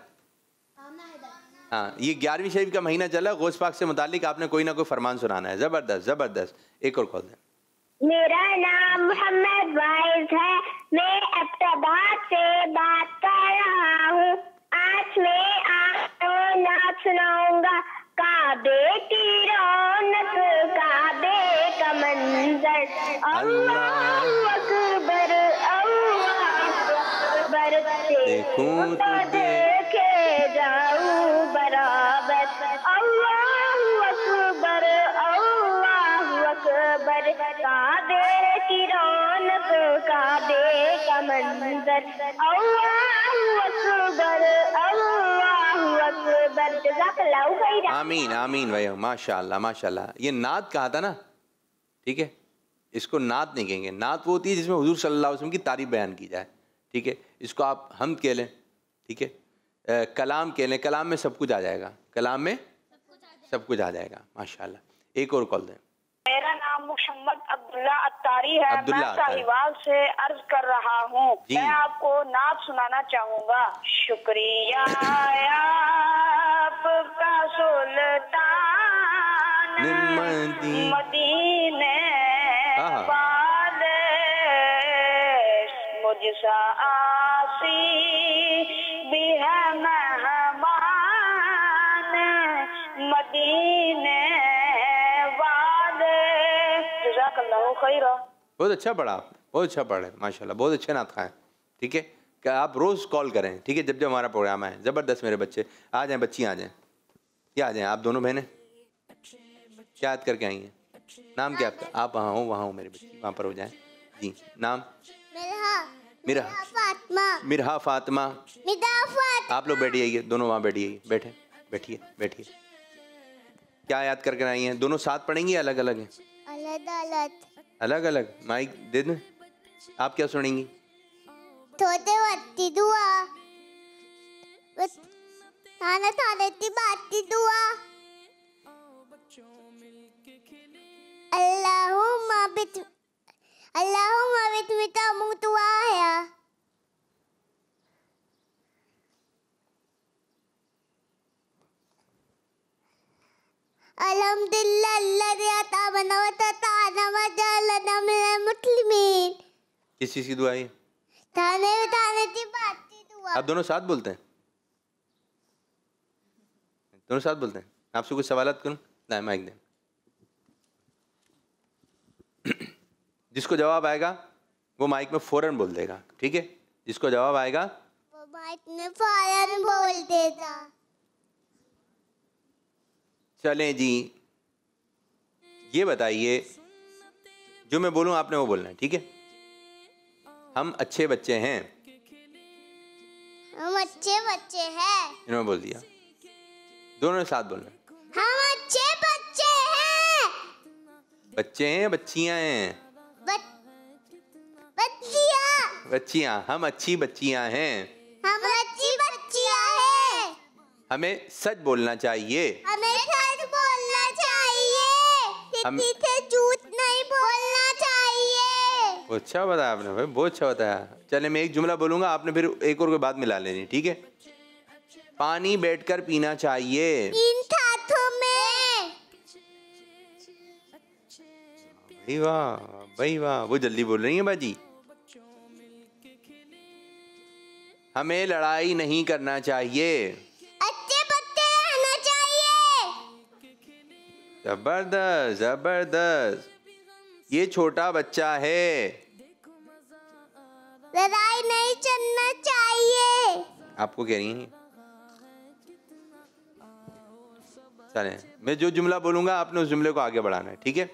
हाँ, ये ग्यारहवीं शरीफ का महीना चला। गौस पाक से मुतालिक आपने कोई ना कोई फरमान सुनाना है। जबरदस्त जबरदस्त। एक और कॉल दें। मेरा नाम मोहम्मद वाइज है, मैं अब्ताबाद से बात कर रहा हूँ। आज मैं आपको नात सुनाऊंगा, काबे की रौनक, काबे का मंजर। अल्लाह अकबर, अल्लाह अकबर, देखूं तो देखे जाऊं बराबर। अल्लाह अकबर, अल्लाह अकबर, काबे की रौनक, काबे का मंजर। अल्लाह अकबर, अल्लाह अकबर। जज़ाकल्लाहु खैर। आमीन आमीन भाई, माशाल्लाह माशाल्लाह। ये नात कहा था ना, ठीक है। इसको नात नहीं कहेंगे। नात वो होती है जिसमें हुजूर सल्लल्लाहु अलैहि वसल्लम की तारीफ बयान की जाए, ठीक है। इसको आप हम्द कह लें, ठीक है। आ, कलाम कह लें। कलाम में सब कुछ आ जाएगा, कलाम में सब कुछ आ जाएगा माशाल्लाह। एक और कॉल दें। मेरा नाम मोहम्मद अब्दुल्ला अत्तारी है। अब्दुल्ला मैं साहिवाल से अर्ज कर रहा हूँ। मैं आपको नात सुनाना चाहूँगा। शुक्रिया आपका सुल्तान मदीने वाले, मुझसा आसी भी है मेहमान मदीने वाले। जज़ाकल्लाहु खैरा। बहुत अच्छा पढ़ा आप, बहुत अच्छा पढ़े माशाल्लाह। बहुत अच्छे नात खाएं, ठीक है। क्या आप रोज़ कॉल करें, ठीक है, जब जब हमारा प्रोग्राम आए। ज़बरदस्त मेरे बच्चे आ जाएं, बच्चियाँ आ जाएं। क्या आ जाएं? आप दोनों बहनें क्या याद करके आई हैं? नाम क्या आपका? आप वहाँ हो, वहाँ हो मेरे बच्चे, वहाँ पर हो जाएं जी। नाम? मिरा फातिमा। मिरा फातिमा। आप लोग बैठिए, दोनों वहाँ बैठिए, बैठे बैठिए बैठिए। क्या याद करके आई हैं? दोनों साथ पढ़ेंगी, अलग अलग हैं? अलग अलग। अलग अलग माइक दे दूं? आप क्या सुनेंगी? थोड़े वत्ती दुआ थाने थाने ती बाती दुआ अल्लाहुम्मा बित अल्लाहुम्मा बिस्मिका मुतवाया अल्हम्दुलिल्लाह अल्लज़ी अताबना व तताना व जअलना मिनल मुस्लिमीन। किस चीज़ की दुआ है? थाने थाने ती बाती दुआ। आप दोनों साथ बोलते हैं? दोनों साथ बोलते हैं? आपसे कुछ सवालात करूं? ना माइक दें। जिसको जवाब आएगा वो माइक में फौरन बोल देगा, ठीक है? जिसको जवाब आएगा वो माइक में फौरन बोल देगा। चलें जी, ये बताइए, जो मैं बोलूं आपने वो बोलना है, ठीक है? हम अच्छे बच्चे हैं। हम अच्छे बच्चे हैं। इन्होंने बोल दिया। दोनों ने साथ बोलना है। हम अच्छे बच्चे हैं। बच्चे हैं, बच्चियां हैं? बच्चियां। बच्चियां। हम अच्छी बच्चियां हैं। हम अच्छी बच्चियां हैं। हमें सच बोलना चाहिए। हमें सच बोलना चाहिए। हम किसी से झूठ नहीं बोलना चाहिए। बहुत अच्छा बताया आपने भाई, बहुत अच्छा बताया। चले मैं एक जुमला बोलूंगा, आपने फिर एक और कोई बात मिला लेनी, ठीक है? पानी बैठकर पीना चाहिए। इन हाथों में। भाई वाह, भाई वाह, वो जल्दी बोल रही है बाजी। हमें लड़ाई नहीं करना चाहिए। अच्छे बच्चे रहना चाहिए। जबरदस्त जबरदस्त। ये छोटा बच्चा है। लड़ाई नहीं करना चाहिए। आपको कह रही हैं? चलें, मैं जो जुमला बोलूंगा आपने उस जुमले को आगे बढ़ाना है, ठीक है?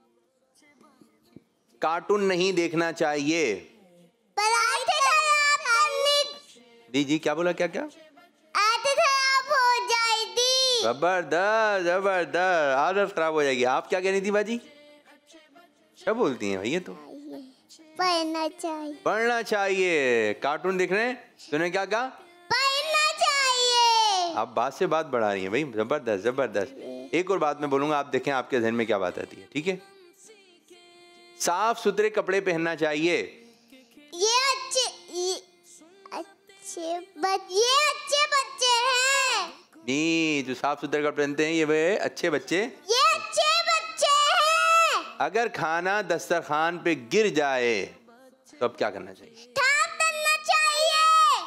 कार्टून नहीं देखना चाहिए। पढ़ाई खराब करनी। जी जी क्या बोला? क्या क्या? आदत खराब हो जाएगी। जबरदस्त जबरदस्त। आदत खराब हो जाएगी। आप क्या कहनी थी बाजी? क्या बोलती हैं भैया? तो पढ़ना चाहिए। पढ़ना चाहिए। कार्टून देख रहे हैं, तूने क्या कहा? पढ़ना चाहिए। आप बात से बात बढ़ा रही हैं भाई। जबरदस्त जबरदस्त। एक और बात मैं बोलूंगा, आप देखें आपके ज़हन में क्या बात आती है, ठीक है? साफ सुथरे कपड़े पहनना चाहिए। ये अच्छे ये अच्छे बच्चे ये अच्छे बच्चे हैं। नहीं, जो साफ सुथरे कपड़े पहनते हैं ये वे अच्छे बच्चे। ये अच्छे बच्चे हैं। अगर खाना दस्तरखान पे गिर जाए तो अब क्या करना चाहिए? साफ करना चाहिए।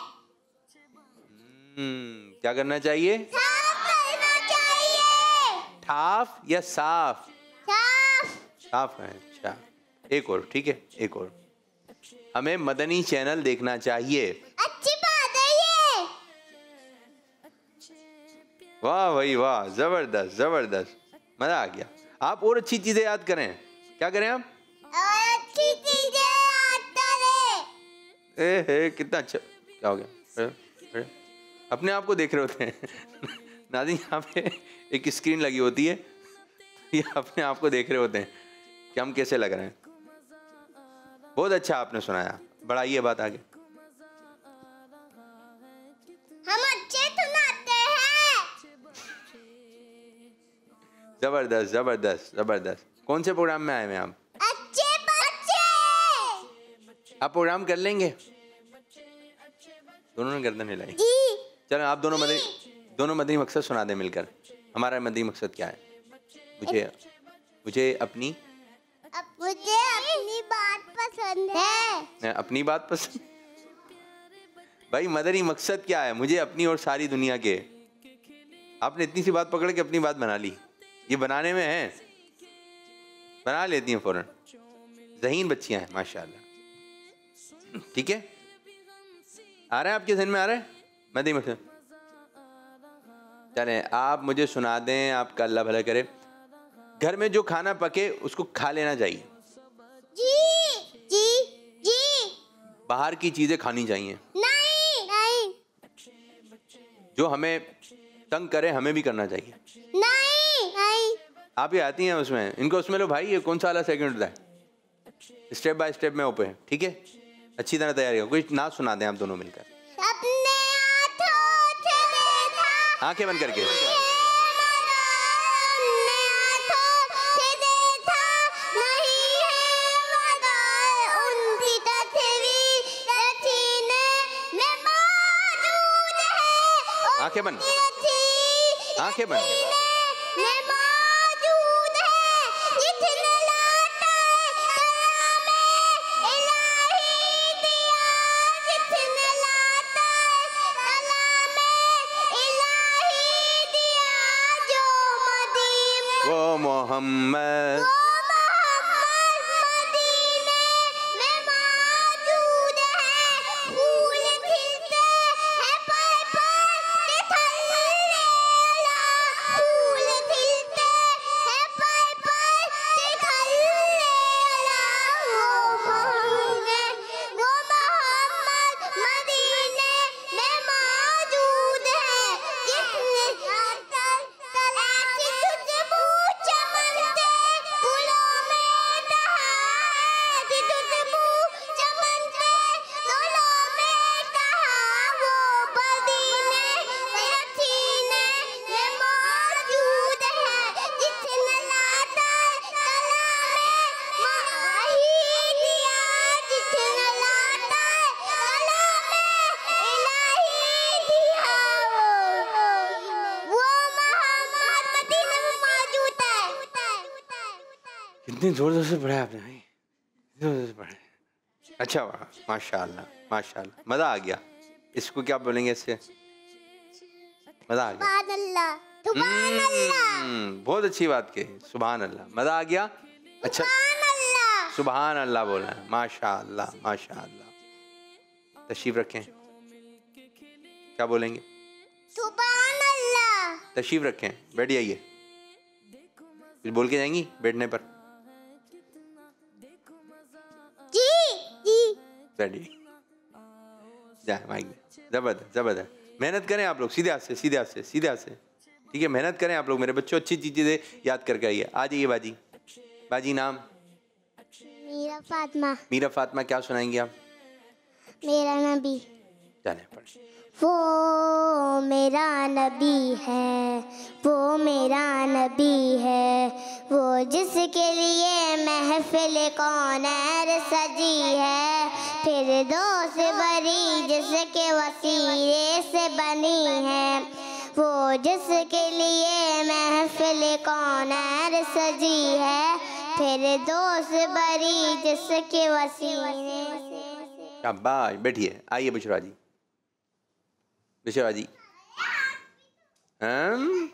हम्म, क्या करना चाहिए? साफ करना चाहिए। साफ या साफ? साफ। साफ है। अच्छा, एक और, ठीक है? एक और, हमें मदनी चैनल देखना चाहिए। अच्छी बात है ये। वाह भाई वाह, जबरदस्त जबरदस्त, मजा आ गया। आप और अच्छी चीजें याद करें। क्या करें आप? और अच्छी चीजें याद करें। ए हे, कितना अच्छा। क्या हो गया? अरे, अरे, अपने आप को देख रहे होते हैं नाज़रीन, यहाँ पे एक स्क्रीन लगी होती है, ये अपने आप को देख रहे होते हैं कि हम कैसे लग रहे हैं। बहुत अच्छा आपने सुनाया, बढ़ाइए बात आगे। हम अच्छे सुनाते हैं। जबरदस्त जबरदस्त जबरदस्त। कौन से प्रोग्राम में आए हैं आप? अच्छे बच्चे। आप प्रोग्राम कर लेंगे? दोनों ने गर्दन हिलाई। चलो आप दोनों मदनी दोनों मदनी मकसद सुना दें मिलकर। हमारा मदनी मकसद क्या है? मुझे मुझे अपनी अब मुझे अपनी बात पसंद है। अपनी बात पसंद। भाई मदनी मकसद क्या है? मुझे अपनी और सारी दुनिया के। आपने इतनी सी बात पकड़ के अपनी बात बना ली। ये बनाने में है, बना लेती हैं फौरन। ज़हीन बच्चियां हैं माशाल्लाह। ठीक है, आ रहा है आपके ज़हन में? आ रहा है मदनी मकसद? चलें आप मुझे सुना दें। आपका अल्लाह भला करे। घर में जो खाना पके उसको खा लेना चाहिए। जी जी जी। बाहर की चीजें खानी चाहिए। नहीं नहीं। जो हमें तंग करे हमें भी करना चाहिए। नहीं नहीं। आप ही आती हैं उसमें, इनको उसमें लो भाई, ये कौन सा वाला सेकंड होता है? स्टेप बाय स्टेप में ओपन, ठीक है? अच्छी तरह तैयारी हो। कोई नाच सुना दें आप दोनों मिलकर। आंखें बंद करके। आंखें बंद, आंखें बंद। वो मोहम्मद कितनी जोर जोर से पढ़ा आपने भाई, जोर जोर से पढ़ा। अच्छा वाह, माशाल्लाह माशाल्लाह, मज़ा आ गया। इसको क्या बोलेंगे इससे? मज़ा आ गया। सुभान अल्लाह, सुभान अल्लाह। बहुत अच्छी बात कही, सुभान अल्लाह। मज़ा आ गया। अच्छा, सुभान अल्लाह बोलना है। माशाल्लाह माशाल्लाह। तशरीफ रखें। क्या बोलेंगे? सुभान अल्लाह। तशरीफ रखें, बैठ जाइए। कुछ बोल के जाएंगी बैठने पर? जी जी। बैठिए, जाए माइक में। जबरदस्त जबरदस्त। मेहनत करें आप लोग, सीधे हाथ से सीधे हाथ से सीधे हाथ से, ठीक है? मेहनत करें आप लोग मेरे बच्चों, अच्छी अच्छी चीजें याद करके आइए। आ जाइए बाजी। बाजी नाम? मीरा फातिमा। मीरा फातिमा, क्या सुनाएंगे आप? मेरा नबी। जाने पड़े। वो मेरा नबी है, वो मेरा नबी है, वो जिसके लिए महफिल कौनैर सजी है, फिर दोस्त बरी जिसके वसीले से बनी है, वो जिसके लिए महफिल कौनैर सजी है, फिर दोस्त बरी जिसके वसीले से। शाबाश, बैठिए। आइए बुशरा जी। बुशरा जी, हम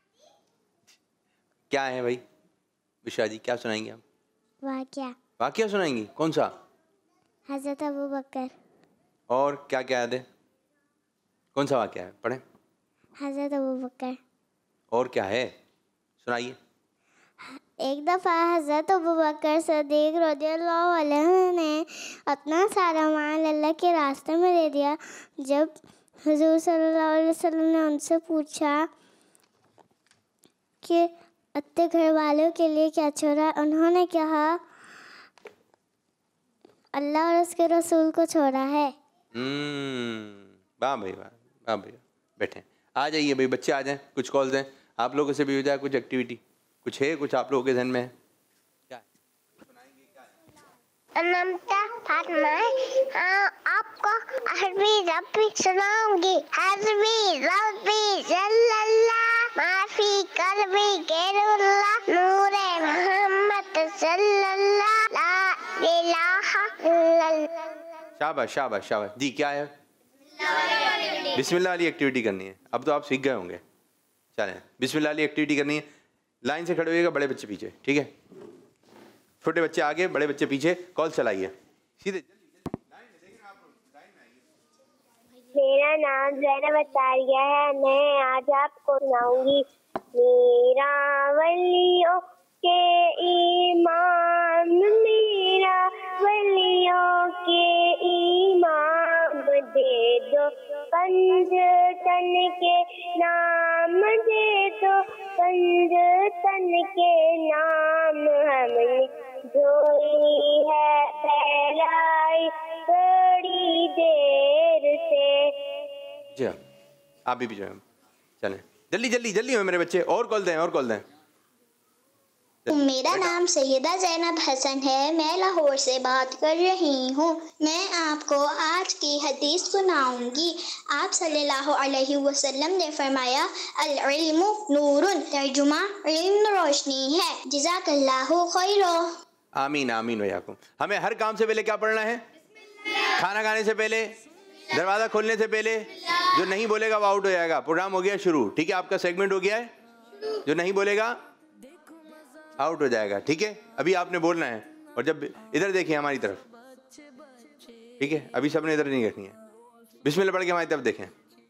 क्या है भाई? बुशरा जी क्या सुनाएंगे आप? वाक़या। वाक़या सुनाएंगी? कौन सा? हज़रत अबू बकर। और क्या क्या याद है? कौन सा वाक़या है? पढ़ें। हज़रत अबू बकर। और क्या है? सुनाइए। एक दफ़ा हज़रत अबू बकर सिद्दीक़ रज़ियल्लाहु अन्हु ने अपना सारा माल अल्लाह के रास्ते में दे दिया। जब हुज़ूर सल्लल्लाहु अलैहि वसल्लम ने उनसे पूछा कि अपने घर वालों के लिए क्या छोड़ा, उन्होंने कहा अल्लाह और उसके रसूल को छोड़ा है। हम्म, वाह भाई वाह, वाह भाई। बैठे, आ जाइए भाई, बच्चे आ जाएं। कुछ कॉल्स हैं आप लोगों से भी हो जाए, कुछ एक्टिविटी कुछ है, कुछ आप लोगों के ध्यान में है? क्या नमता फातिमा, आपको अरबी रब्बी सुनाऊंगी। हस्बी रब्बी जल्लल्लाह माफी कल्बी गैरुल्लाह नूरे मोहम्मद सल्लल्लाह ला इलाहा इल्लल्लाह। शाबाश शाबाश शाबाश जी। क्या है? बिस्मिल्लाह वाली एक्टिविटी करनी है। अब तो आप सीख गए होंगे। चलें, बिस्मिल्लाह वाली एक्टिविटी करनी है। लाइन से खड़े होइएगा, बड़े बच्चे पीछे, ठीक है? छोटे बच्चे आगे, बड़े बच्चे पीछे। कॉल चलाइए सीधे। मेरा नाम ज़ैनब अतारिया है। मैं आज आपको सुनाऊंगी। मेरा वलियों के इमाम, मेरा वलियों के इमाम, दे दो पंज तन के नाम, दे दो पंज तन के नाम। हमने जोड़ी है आप भी पीछे हैं। चलें जल्दी जल्दी जल्दी हो मेरे बच्चे, और कॉल दें और कॉल दें। मेरा नाम सैयदा जैनब हसन है, मैं लाहौर से बात कर रही हूँ। मैं आपको आज की हदीस सुनाऊंगी। आप सल्लल्लाहु अलैहि वसल्लम ने फरमाया, अल इल्मु नूरुन, तर्जुमा इल्म रोशनी है। जज़ाकल्लाहु खैरो। आमीन आमीन वयाकुम। हमें हर काम से पहले क्या पढ़ना है? खाना खाने से पहले, दरवाज़ा खोलने से पहले। जो नहीं बोलेगा वो आउट हो जाएगा। प्रोग्राम हो गया शुरू, ठीक है, आपका सेगमेंट हो गया है। जो नहीं बोलेगा आउट हो जाएगा, ठीक है। अभी आपने बोलना है, और जब इधर देखिए हमारी तरफ, ठीक है, अभी सबने इधर नहीं देखनी है। बिस्मिल्लाह पढ़ के हमारी तरफ देखें,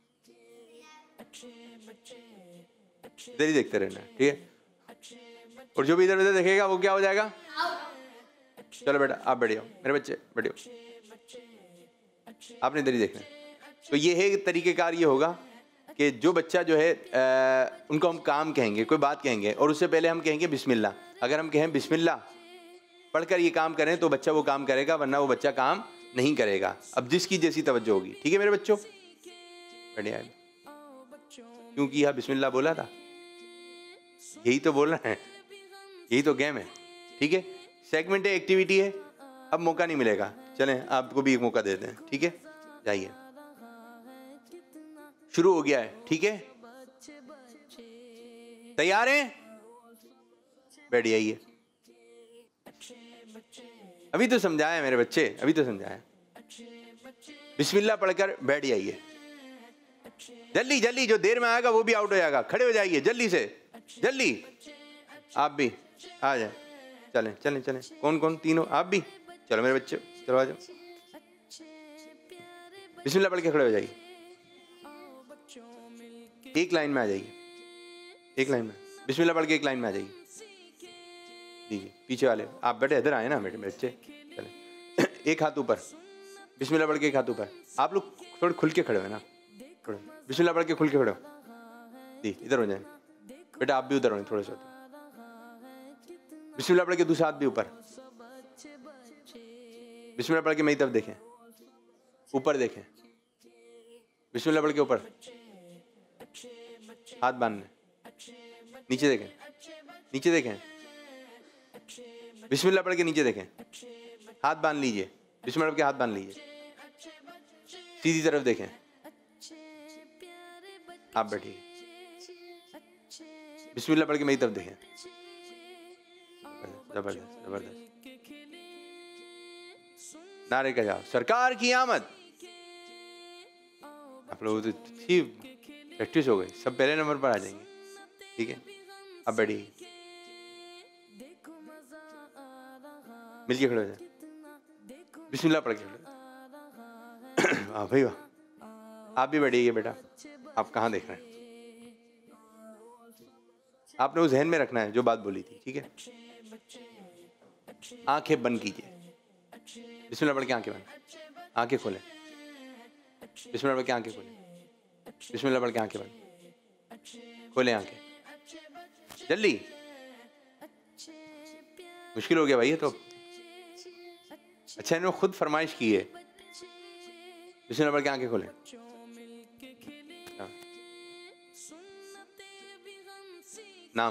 इधर ही देखते रहना, ठीक है। और जो भी इधर उधर देखेगा वो क्या हो जाएगा? चलो बेटा आप बैठ जाओ, मेरे बच्चे बैठ जाओ, आपने इधर ही देखना है। तो ये है तरीक़ेकार, ये होगा कि जो बच्चा जो है आ, उनको हम काम कहेंगे, कोई बात कहेंगे, और उससे पहले हम कहेंगे बिस्मिल्लाह। अगर हम कहें बिस्मिल्लाह पढ़कर ये काम करें तो बच्चा वो काम करेगा, वरना वो बच्चा काम नहीं करेगा। अब जिसकी जैसी तवज्जो होगी, ठीक है मेरे बच्चों, बढ़िया। क्योंकि यह बिस्मिल्लाह बोला था, यही तो बोल रहे हैं, यही तो गेम है, ठीक है। सेगमेंट है, एक्टिविटी है, अब मौका नहीं मिलेगा। चलें आपको भी एक मौका देते हैं, ठीक है। जाइए, शुरू हो गया है, ठीक है। तैयार हैं? बैठ जाइए। अभी तो समझाया मेरे बच्चे, अभी तो समझाया। बिस्मिल्लाह पढ़कर बैठ जाइए। जल्दी जल्दी, जो देर में आएगा वो भी आउट हो जाएगा। खड़े हो जाइए जल्दी से, जल्दी। आप भी आ जाए, चलें चलें चलें। कौन कौन? तीनों, आप भी चलो मेरे बच्चे, चलो आ जाओ। बिस्मिल्लाह पढ़ के खड़े हो जाइए, एक लाइन में आ जाइए, एक लाइन में बिस्मिल्लाह पढ़ के एक लाइन में आ जाइए। दीजिए पीछे वाले, आप बेटे इधर आए ना बेटे बच्चे, चले। एक हाथ ऊपर, बिस्मिल्लाह पढ़ के एक हाथ ऊपर। आप लोग थोड़े खुल के खड़े हो ना, थोड़े बिस्मिल्लाह पढ़ के खुल के खड़े हो। दी इधर हो जाए बेटा, आप भी उधर हो थोड़े से। बिस्मिल्लाह पढ़ के दूसरा हाथ भी ऊपर। बिस्मिल्लाह पढ़ के मेरी तरफ देखें, ऊपर देखें। बिस्मिल्लाह पढ़ के ऊपर, हाथ बांधने, नीचे देखें, नीचे देखें। बिस्मिल्लाह पढ़ के नीचे देखें, हाथ बांध लीजिए। बिस्मिल्लाह पढ़ के हाथ बांध लीजिए, सीधी तरफ देखें। आप बैठिए, बिस्मिल्लाह पढ़ के मेरी तरफ देखें। जबरदस्त जबरदस्त। नारे का जवाब, सरकार की आमद। आप लोगों तो ठीक प्रैक्टिस हो गई, सब पहले नंबर पर आ जाएंगे, ठीक है। अब बैठिए, मिलके खड़े हो जाए। बिस्मिल्लाह पढ़ के खड़े। हाँ भाई वाह। आप भी बैठिए बेटा। आप कहाँ देख रहे हैं? आपने वो जहन में रखना है जो बात बोली थी, ठीक है। आंखें बंद कीजिए, बिस्मिल्लाह पढ़ के आंखें बंद, आंखें खोलें। बिस्मिल्लाह पढ़ के आंखें खोलें, बिस्मिल्लाह पढ़ के आंखें बंद, खोलें आंखें जल्दी। मुश्किल हो गया भाई ये तो। अच्छा इन्होंने खुद फरमाइश की है। बिस्मिल्लाह पढ़ के आंखें खोलें। नाम,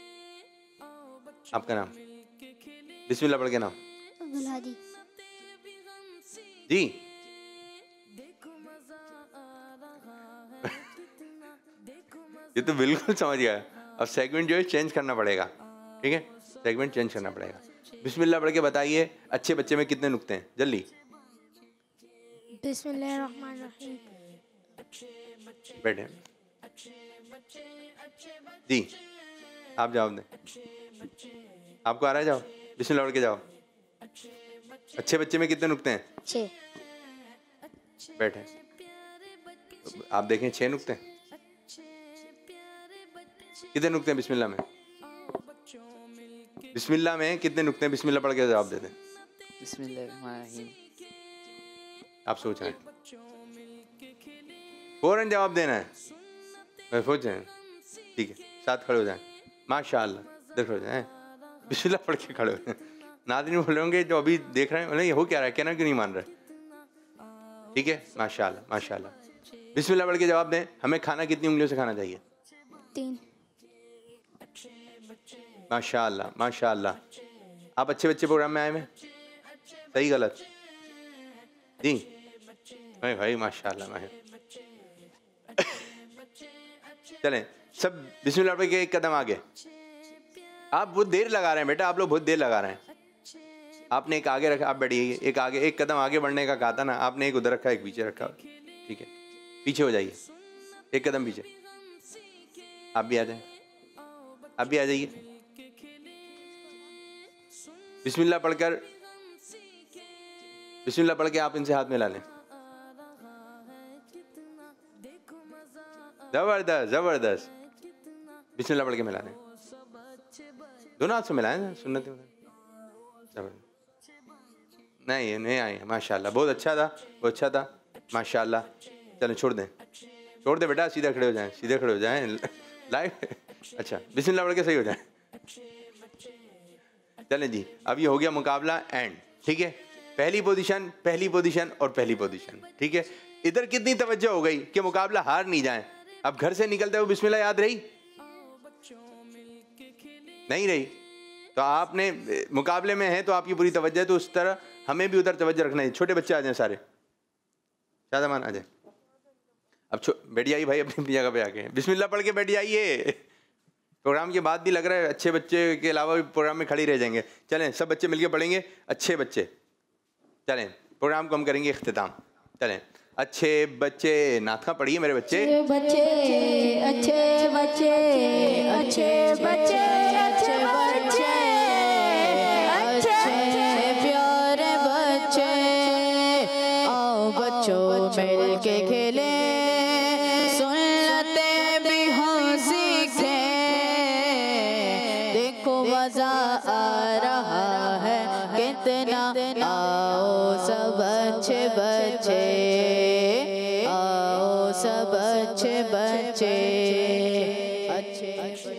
आपका नाम? बिस्मिल्लाह पढ़ के नाम? अब्दुल जी। ये तो बिल्कुल समझ गया। अब सेगमेंट जो है चेंज करना पड़ेगा, ठीक है, सेगमेंट चेंज करना पड़ेगा। बिस्मिल्लाह पढ़ के बताइए अच्छे बच्चे में कितने नुक्ते हैं, जल्दी। बिस्मिल्लाहिर्रहमानिर्रहीम। बैठे जी, आप जवाब दें। आपको आ रहा है जवाब? बिस्मिल्लाह पढ़ के जाओ। अच्छे बच्चे में कितने नुक्ते हैं? छः। बैठे, आप देखें छह नुक्ते। कितने नुक्ते हैं बिस्मिल्लाह में? बिस्मिल्लाह में कितने नुक्ते हैं? बिस्मिल्लाह पढ़ के जवाब दे दें। बिस्मिल्लाहिर्रहमानिर्रहीम। आप सोच रहे हैं, फौरन जवाब देना है। मैं सोच रहे हैं, ठीक है, साथ खड़े हो जाएं। माशाअल्लाह, इधर खड़े हो जाएं। बिस्मिल्लाह पढ़ के खड़े हो जाएं। नाज़रीन बोल रहे होंगे जो अभी देख रहे हैं, नहीं हो क्या रहा है, कहना क्यों नहीं मान रहे? ठीक है, माशाअल्लाह माशाअल्लाह। बिस्मिल्लाह पढ़ के जवाब दें। हमें खाना कितनी उंगलियों से खाना चाहिए? तीन। माशाअल्लाह माशाअल्लाह। आप अच्छे बच्चे प्रोग्राम में आए हैं? सही गलत? जी भाई भाई माशाअल्लाह माशाअल्लाह। चलें सब बिस्मिल्लाह पढ़ के एक कदम आगे। आप बहुत देर लगा रहे हैं बेटा, आप लोग बहुत देर लगा रहे हैं। आपने एक आगे रखा, आप बैठिए, एक आगे एक कदम आगे बढ़ने का कहा था ना आपने, एक उधर रखा एक पीछे रखा, ठीक है पीछे हो जाइए, एक कदम पीछे। आप भी आ जाए, आप भी आ जाइए। बिस्मिल्लाह पढ़कर बिस्मिल्लाह पढ़ के आप इनसे हाथ मिला लें। जबरदस्त जबरदस्त। बिस्मिल्लाह पढ़ के मिला लें, दोनों हाथ से मिलाएं ना, सुन्नत जबरदस्त। नहीं नहीं आए, माशाल्लाह बहुत अच्छा था, बहुत अच्छा था माशाल्लाह। चलो छोड़ दें, छोड़ दे बेटा, सीधे खड़े हो जाएं, सीधे खड़े हो जाएं लाइव। अच्छा बिस्मिल्लाह पढ़ के सही हो जाए। चलें जी, अब ये हो गया मुकाबला एंड, ठीक है। पहली पोजीशन, पहली पोजीशन और पहली पोजीशन, ठीक है। इधर कितनी तवज्जो हो गई कि मुकाबला हार नहीं जाए। अब घर से निकलते हुए बिस्मिल्लाह याद रही? नहीं रही। तो आपने मुकाबले में है तो आपकी पूरी तवज्जो है, तो उस तरह हमें भी उधर तवज्जो रखना है। छोटे बच्चे आ जाएं सारे, शादामान आ जाए। अब बैठ जाइए भाई अपनी अपनी जगह पे आके, बिस्मिल्लाह पढ़ के बैठ जाइए। प्रोग्राम के बाद भी लग रहा है अच्छे बच्चे के अलावा भी प्रोग्राम में खड़े रह जाएंगे। चलें सब बच्चे मिलके पढ़ेंगे, अच्छे बच्चे। चलें प्रोग्राम को हम करेंगे इख्तिताम। चलें अच्छे बच्चे, नाथा पढ़िए मेरे बच्चे। अच्छे बच्चे अच्छे बच्चे अच्छे बच्चे अच्छे बच्चे अच्छे प्यारे बच्चे, आओ बच्चों मिल के खेले, सुन्नतें भी हम सीखे, देखो मजा आ रहा है कितना, आओ सब अच्छे बच्चे, आओ सब अच्छे बच्चे, अच्छे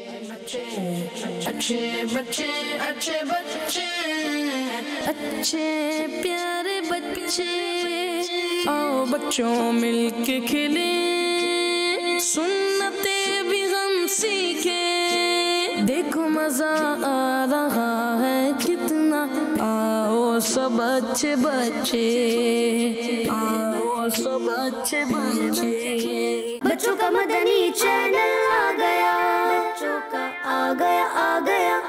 अच्छे बच्चे अच्छे बच्चे अच्छे प्यारे बच्चे, आओ बच्चों मिलके खेले, सुन्नतें भी हम सीखे, देखो मजा आ रहा है कितना, आओ सब अच्छे बच्चे, आओ सब अच्छे बच्चे। बच्चों का मदनी चैनल आ गया, बच्चों का आ गया आ गया